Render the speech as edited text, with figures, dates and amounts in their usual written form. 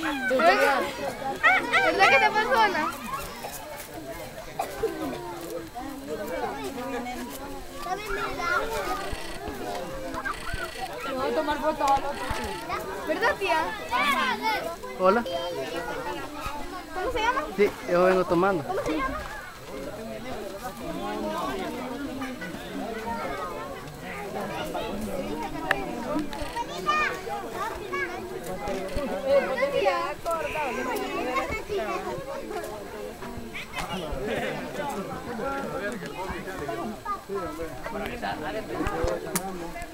¿Verdad que te persona? Voy a tomar fotos al otro. ¿Verdad, tía? Hola. ¿Cómo se llama? Sí, yo vengo tomando. ¿Cómo se llama? Tía,